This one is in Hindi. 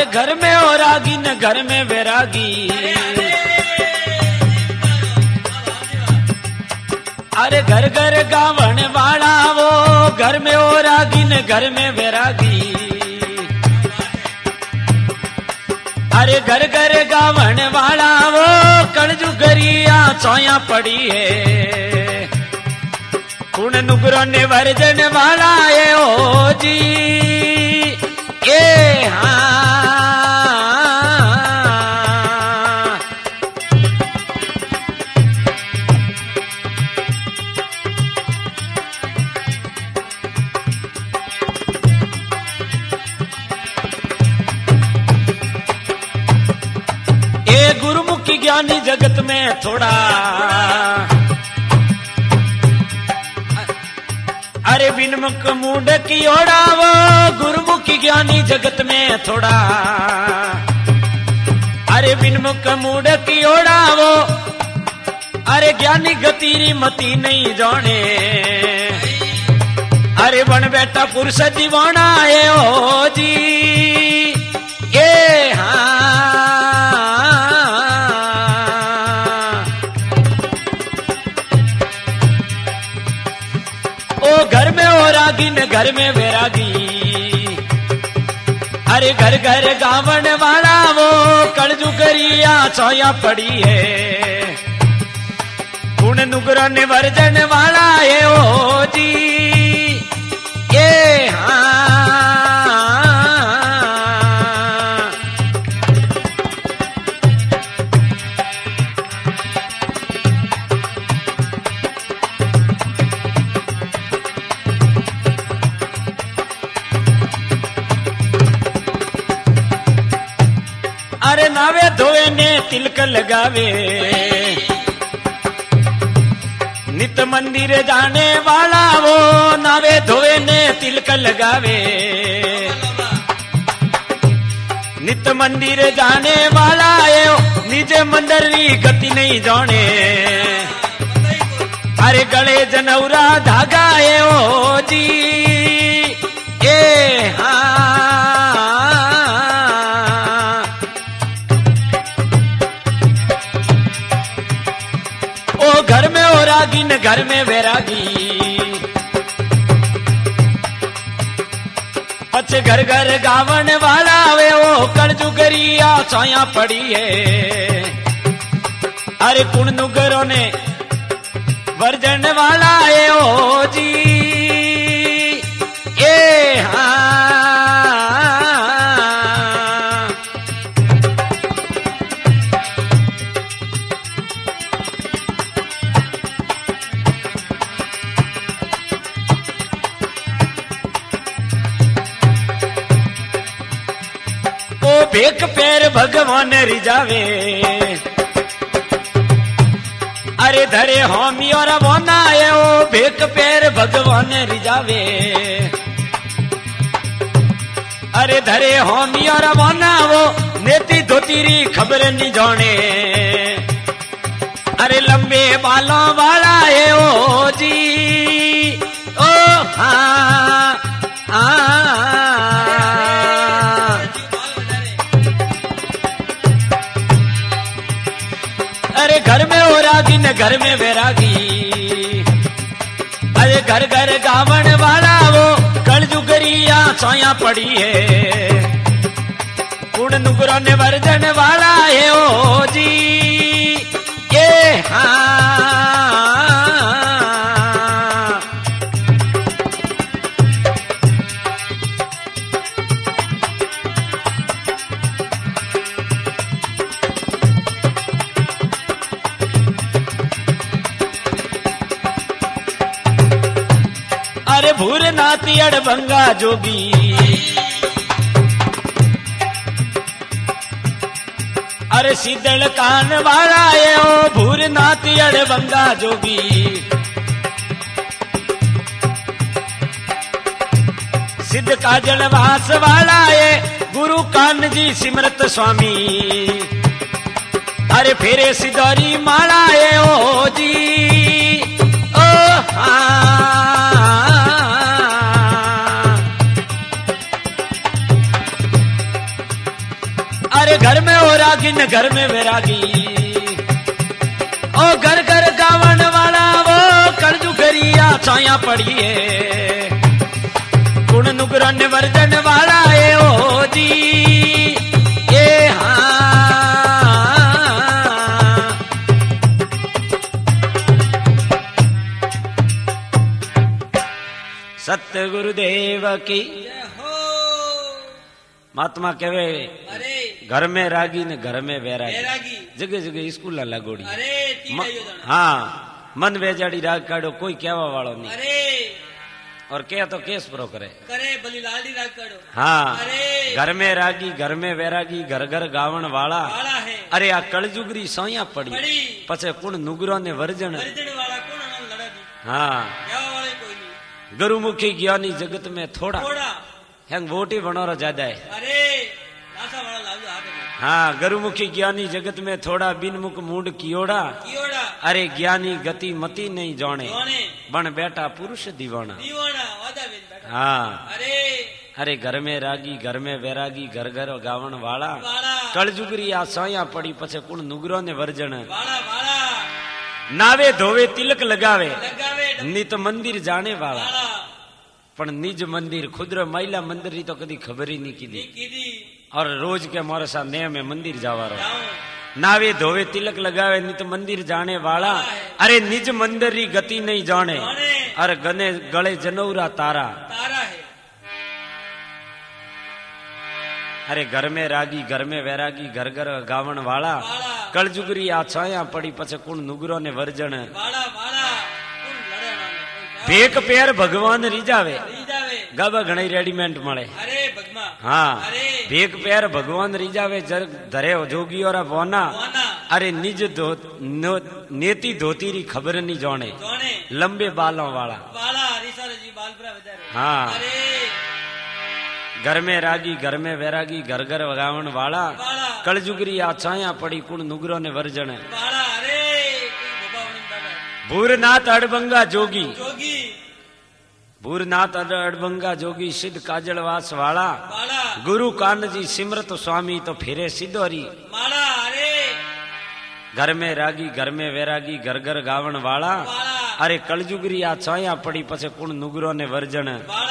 घर में हो रागी न घर में वैरागी। अरे घर घर गावन वाला वो घर में हो रागी न घर में वैरागी। अरे घर घर गावन वाला वो कलजुगरिया चौया पड़ी है। कुण नुगरो ने वर्जन वाला है ओ जी ए हाँ। ए गुरुमुखी ज्ञानी जगत में थोड़ा। अरे बिनमुख मूड की ओढ़ा वो गुरुमुखी ज्ञानी जगत में थोड़ा। अरे बिनमुख मूड की ओढ़ा वो अरे ज्ञानी गतीरी मती नहीं जाने। अरे बन बेटा पुरुष दीवाना है ओ जी ए हाँ। घर में हो रागी न घर में वैरागी। अरे घर घर गावन वाला वो कलजुगरिया चौया पड़ी है। गुण नुगरो ने वर्जन वाला है ओ जी ए हाँ। अरे नावे धोए ने तिलक लगावे नित मंदिर जाने वाला वो नावे धोए ने तिलक लगावे। नित मंदिर जाने वाला है निज मंदिर की गति नहीं जाने। अरे गले जनौरा धागा है ओ जी ए हाँ। घर में हो रागी न घर में वैरागी। पछ घर घर गावन वाला वे ओ कलजुगरिया चौया पड़ी है। अरे कुण नुगरों ने वर्जन वाला है ओ जी ए हाँ। भेक पैर भगवान रिजावे। अरे धरे होमी और बोना है ओ भेक पैर भगवान रिजावे। अरे धरे होमी और बोना वो नेति धोतीरी खबर नहीं जाने। अरे लंबे बालों वाला है ओ जी ओ हाँ हाँ। अरे घर में हो रागी न घर में वैरागी। अरे घर घर गावन वाला वो कलजुगरिया चौया पड़ी है। गुण नुगरो ने वर्जन वाला है ओ जी ए हाँ। अरे भूर नाती अड़भंगा जोगी। अरे सीधड़ कान वाला है ओ भूर नाती अड़भंगा जोगी। सिद्ध काजल वास वाला है गुरु कान जी सिमरत स्वामी। अरे फेरे सिदौरी माला है ओ जी ओ हाँ। रागी न घर में वैरागी ओ घर घर गावन वाला वो कलजु गरिया छाया पड़ी है गुण नुगरन वर्जन वाला है ओ जी ये हाँ सत्य गुरुदेव की महात्मा कहवे घर में रागी ने घर में वैरागी जगह जगह स्कूल लगोड़ी हाँ मन वेजाड़ी राग काढ़ो कोई कहवा वालो नहीं और क्या तो केस प्रो करे बली लाली राग काढ़ो हाँ घर में रागी घर में वैरागी घर घर गावण वाला है अरे आ कलजुगरी सोया पड़ी पछे कुण नुगरो ने वर्जन वाला कौन लड़ा दी हाँ वाले कोई नहीं गुरुमुखी ज्ञानी जगत में थोड़ा थोड़ा हेंग वोटी बनोरा ज्यादा है अरे नासा वाला लावो हाथ में हाँ गुरुमुखी ज्ञानी जगत में थोड़ा बिनमुख मूड कियोड़ा कियोड़ा अरे ज्ञानी गति मति नहीं जाने जाने बन बेटा पुरुष दीवाना दीवाना वादा बिन बैठा हाँ अरे घर में रागी घर में वैरागी घर घर गावण वाला वाला कलजुगरी आ सोया पड़ी पछे कुण नुगरो ने वर्जन वाला वाला नावे धोवे तिलक लगावे लगावे नित मंदिर जाने वाला वाला पण निज मंदिर खुदर महिला मंदिर री तो कदी खबर ही नहीं की कीदी और रोज के मोरे सा नेह में मंदिर जावा रो जाऊं नावे धोवे तिलक लगावे नित मंदिर जाने वाला अरे निज मंदिर री गति नहीं जाने जाने अरे गने गले जनौरा तारा तारा है अरे घर में रागी घर में वैरागी घर घर गावण वाला वाला कलजुगरी आ छाया पड़ी पछे कुण नुगरो ने वर्जन वाला वाला कौन लड़े ना कोई भेक पेर भगवान રીજાવે રીજાવે ગાબા ઘણી રેડીમેન્ટ મળે अरे भगमा हाँ अरे भेक पेर भगवान રીજાવે जर धरे जोगियोरा बोना वाना अरे निज नेती धोती री खबर नहीं जाने जाने लंबे बालों वाला वाला रिसर जी बालपुरा बजारे हाँ अरे घर में रागी घर में वैरागी घर घर गावण वाला वाला कलजुगरी आ छाया पड़ी कुण नुगरो ने वर्जन वाला अरे कोई बाबा वणन बाबा भूरनाथ अड़बंगा जोगी जोगी भूरनाथ अड़बंगा जोगी सिद्ध काजलवास वाला वाला गुरु कान जी सिमरत स्वामी तो फिरे सिद्धोरी माला अरे घर में रागी घर में वैरागी घर घर गावण वाला वाला अरे कलजुगरी आ छाया पड़ी पछे कुण नुगरो ने वर्जन वाला